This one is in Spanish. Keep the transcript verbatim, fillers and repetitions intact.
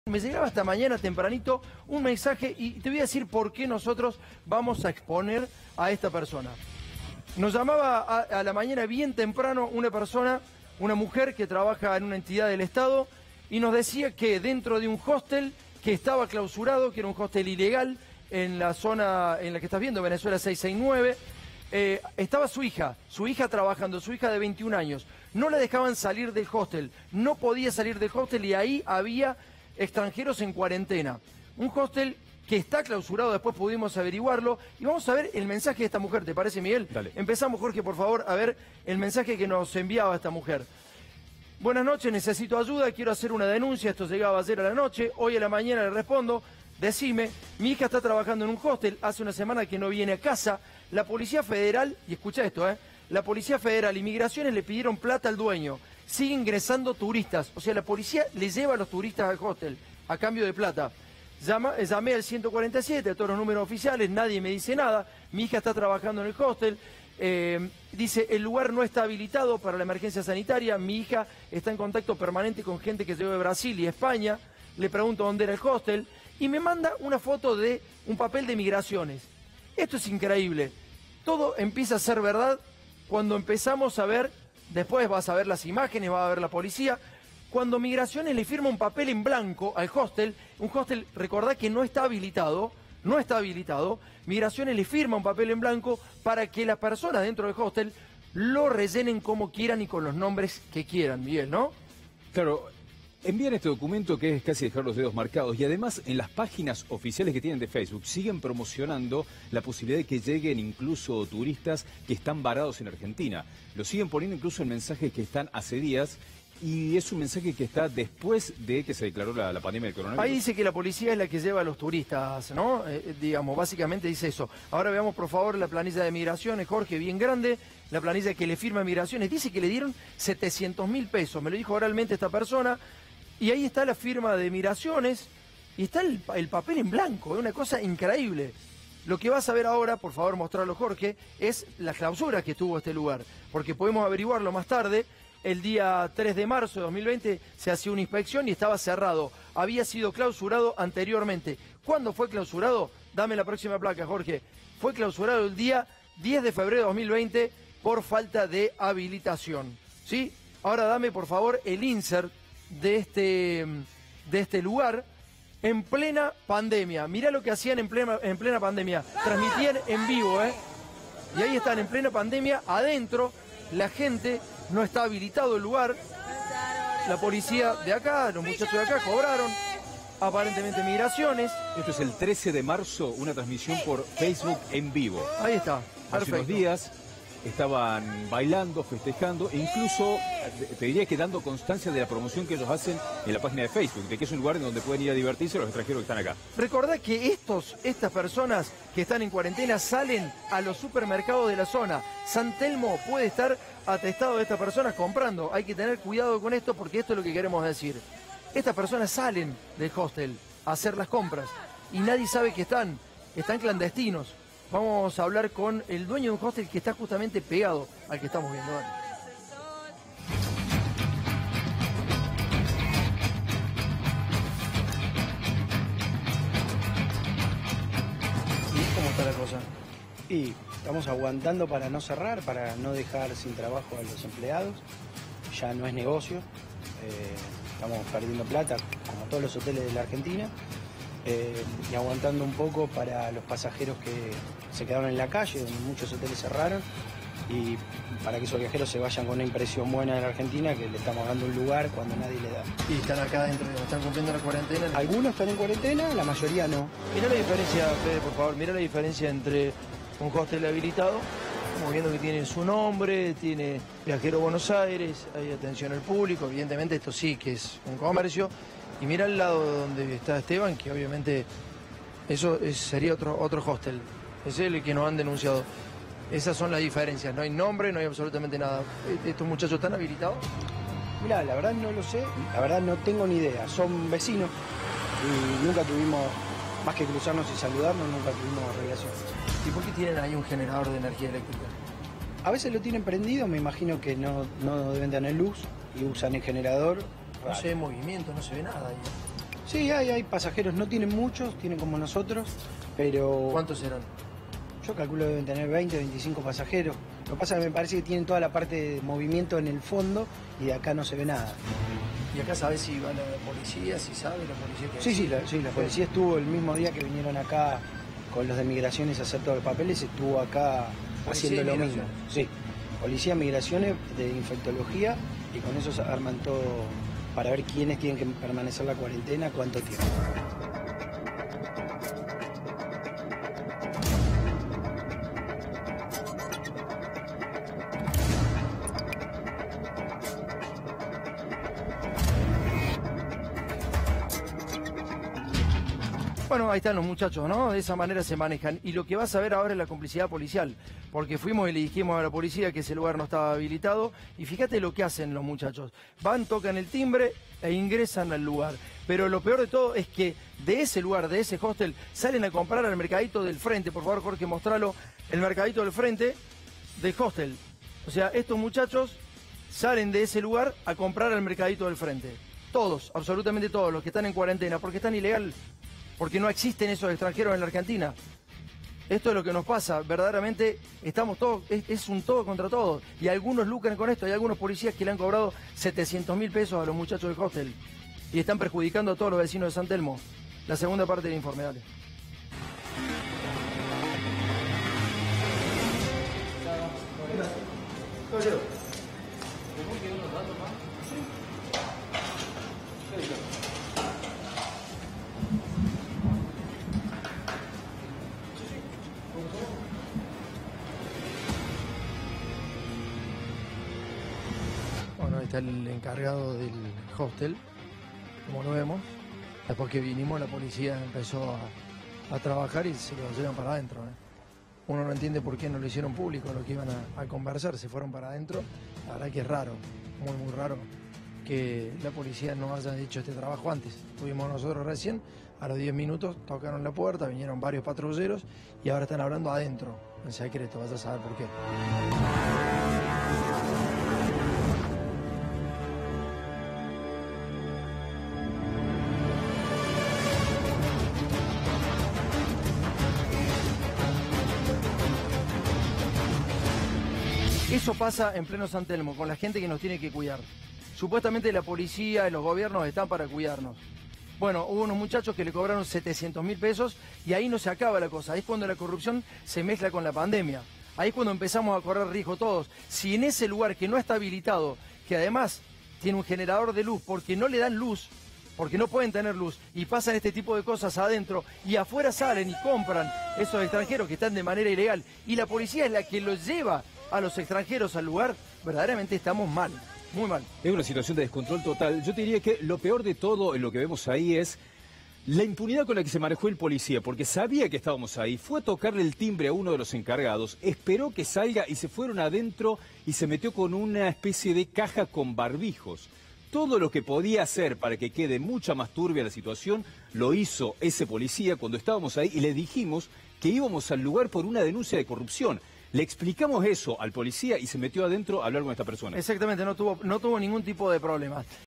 Me llegaba esta mañana tempranito un mensaje y te voy a decir por qué nosotros vamos a exponer a esta persona. Nos llamaba a, a la mañana bien temprano una persona, una mujer que trabaja en una entidad del Estado y nos decía que dentro de un hostel que estaba clausurado, que era un hostel ilegal en la zona en la que estás viendo, Venezuela seiscientos sesenta y nueve, eh, estaba su hija, su hija trabajando, su hija de veintiún años. No la dejaban salir del hostel, no podía salir del hostel y ahí había extranjeros en cuarentena. Un hostel que está clausurado, después pudimos averiguarlo. Y vamos a ver el mensaje de esta mujer, ¿te parece, Miguel? Dale. Empezamos, Jorge, por favor, a ver el mensaje que nos enviaba esta mujer. Buenas noches, necesito ayuda, quiero hacer una denuncia, esto llegaba ayer a la noche, hoy a la mañana le respondo, decime, mi hija está trabajando en un hostel, hace una semana que no viene a casa, la Policía Federal, y escucha esto, ¿eh? La Policía Federal y Migraciones le pidieron plata al dueño, sigue ingresando turistas, o sea, la policía le lleva a los turistas al hostel a cambio de plata. Llama, llamé al ciento cuarenta y siete, a todos los números oficiales, nadie me dice nada, mi hija está trabajando en el hostel, eh, dice, el lugar no está habilitado para la emergencia sanitaria, mi hija está en contacto permanente con gente que llegó de Brasil y España, le pregunto dónde era el hostel, y me manda una foto de un papel de migraciones. Esto es increíble, todo empieza a ser verdad cuando empezamos a ver, después vas a ver las imágenes, va a ver la policía, cuando Migraciones le firma un papel en blanco al hostel, un hostel, recordá que no está habilitado, no está habilitado, Migraciones le firma un papel en blanco para que las personas dentro del hostel lo rellenen como quieran y con los nombres que quieran, Miguel, ¿no? Claro, envían este documento que es casi dejar los dedos marcados y además en las páginas oficiales que tienen de Facebook siguen promocionando la posibilidad de que lleguen incluso turistas que están varados en Argentina. Lo siguen poniendo incluso en mensajes que están hace días. Y es un mensaje que está después de que se declaró la, la pandemia del coronavirus. Ahí dice que la policía es la que lleva a los turistas, ¿no? Eh, digamos, básicamente dice eso. Ahora veamos, por favor, la planilla de Migraciones, Jorge, bien grande. La planilla que le firma Migraciones. Dice que le dieron setecientos mil pesos. Me lo dijo oralmente esta persona. Y ahí está la firma de Migraciones. Y está el, el papel en blanco. Es una cosa increíble. Lo que vas a ver ahora, por favor, mostrarlo, Jorge, es la clausura que tuvo este lugar. Porque podemos averiguarlo más tarde. El día tres de marzo de dos mil veinte se hacía una inspección y estaba cerrado. Había sido clausurado anteriormente. ¿Cuándo fue clausurado? Dame la próxima placa, Jorge. Fue clausurado el día diez de febrero de dos mil veinte por falta de habilitación. ¿Sí? Ahora dame, por favor, el insert de este, de este lugar en plena pandemia. Mirá lo que hacían en plena, en plena pandemia. Transmitían en vivo, ¿eh? Y ahí están, en plena pandemia, adentro, la gente... No está habilitado el lugar, la policía de acá, los muchachos de acá cobraron, aparentemente Migraciones. Esto es el trece de marzo, una transmisión por Facebook en vivo. Ahí está, Hace perfecto. unos días estaban bailando, festejando e incluso, te diría que dando constancia de la promoción que ellos hacen en la página de Facebook, de que es un lugar en donde pueden ir a divertirse los extranjeros que están acá. Recordá que estos, estas personas que están en cuarentena salen a los supermercados de la zona. San Telmo puede estar atestado de estas personas comprando. Hay que tener cuidado con esto porque esto es lo que queremos decir. Estas personas salen del hostel a hacer las compras y nadie sabe que están, están clandestinos. Vamos a hablar con el dueño de un hostel que está justamente pegado al que estamos viendo ahora. ¿Y cómo está la cosa? Y estamos aguantando para no cerrar, para no dejar sin trabajo a los empleados. Ya no es negocio, eh, estamos perdiendo plata, como todos los hoteles de la Argentina. Eh, y aguantando un poco para los pasajeros que se quedaron en la calle, donde muchos hoteles cerraron, y para que esos viajeros se vayan con una impresión buena de la Argentina, que le estamos dando un lugar cuando nadie le da. Y están acá adentro, están cumpliendo la cuarentena. Algunos están en cuarentena, la mayoría no. Mirá la diferencia, Fede, por favor, mirá la diferencia entre un hostel habilitado, estamos viendo que tiene su nombre, tiene Viajero Buenos Aires, hay atención al público, evidentemente esto sí que es un comercio. Y mira al lado donde está Esteban, que obviamente eso es, sería otro, otro hostel. Es el que nos han denunciado. Esas son las diferencias. No hay nombre, no hay absolutamente nada. ¿Estos muchachos están habilitados? Mirá, la verdad no lo sé, la verdad no tengo ni idea. Son vecinos y nunca tuvimos, más que cruzarnos y saludarnos, nunca tuvimos relación. ¿Y por qué tienen ahí un generador de energía eléctrica? A veces lo tienen prendido, me imagino que no, no deben tener luz y usan el generador. No se ve movimiento, no se ve nada ahí. Sí, hay, hay pasajeros, no tienen muchos, tienen como nosotros, pero... ¿Cuántos eran? Yo calculo que deben tener veinte, veinticinco pasajeros. Lo que pasa es que me parece que tienen toda la parte de movimiento en el fondo y de acá no se ve nada. ¿Y acá sabes si va la policía, si sabe la policía que Sí, sí, la, sí, la policía estuvo el mismo día que vinieron acá con los de migraciones a hacer todos los papeles, estuvo acá haciendo lo mismo. Sí, policía, migraciones, de infectología, y con eso arman todo para ver quiénes tienen que permanecer la cuarentena, cuánto tiempo. Bueno, ahí están los muchachos, ¿no? De esa manera se manejan. Y lo que vas a ver ahora es la complicidad policial, porque fuimos y le dijimos a la policía que ese lugar no estaba habilitado, y fíjate lo que hacen los muchachos. Van, tocan el timbre e ingresan al lugar. Pero lo peor de todo es que de ese lugar, de ese hostel, salen a comprar al mercadito del frente. Por favor, Jorge, mostralo. El mercadito del frente del hostel. O sea, estos muchachos salen de ese lugar a comprar al mercadito del frente. Todos, absolutamente todos, los que están en cuarentena, porque están ilegal. Porque no existen esos extranjeros en la Argentina. Esto es lo que nos pasa, verdaderamente estamos todos, es, es un todo contra todo. Y algunos lucran con esto, hay algunos policías que le han cobrado setecientos mil pesos a los muchachos del hostel. Y están perjudicando a todos los vecinos de San Telmo. La segunda parte del informe, dale. Caballero. Bueno, ahí está el encargado del hostel, como lo vemos. Después que vinimos, la policía empezó a, a trabajar y se lo llevan para adentro, ¿eh? Uno no entiende por qué no lo hicieron público, lo que iban a, a conversar, se fueron para adentro. La verdad que es raro, muy muy raro, que la policía no haya hecho este trabajo antes. Estuvimos nosotros recién, a los diez minutos tocaron la puerta, vinieron varios patrulleros y ahora están hablando adentro, en secreto, vas a saber por qué. Eso pasa en pleno San Telmo, con la gente que nos tiene que cuidar. Supuestamente la policía y los gobiernos están para cuidarnos. Bueno, hubo unos muchachos que le cobraron setecientos mil pesos y ahí no se acaba la cosa. Ahí es cuando la corrupción se mezcla con la pandemia. Ahí es cuando empezamos a correr riesgo todos. Si en ese lugar que no está habilitado, que además tiene un generador de luz porque no le dan luz, porque no pueden tener luz, y pasan este tipo de cosas adentro, y afuera salen y compran esos extranjeros que están de manera ilegal, y la policía es la que los lleva a los extranjeros al lugar, verdaderamente estamos mal, muy mal. Es una situación de descontrol total. Yo te diría que lo peor de todo en lo que vemos ahí es la impunidad con la que se manejó el policía, porque sabía que estábamos ahí, fue a tocarle el timbre a uno de los encargados, esperó que salga y se fueron adentro y se metió con una especie de caja con barbijos. Todo lo que podía hacer para que quede mucha más turbia la situación, lo hizo ese policía cuando estábamos ahí y le dijimos que íbamos al lugar por una denuncia de corrupción. Le explicamos eso al policía y se metió adentro a hablar con esta persona. Exactamente, no tuvo, no tuvo ningún tipo de problemas.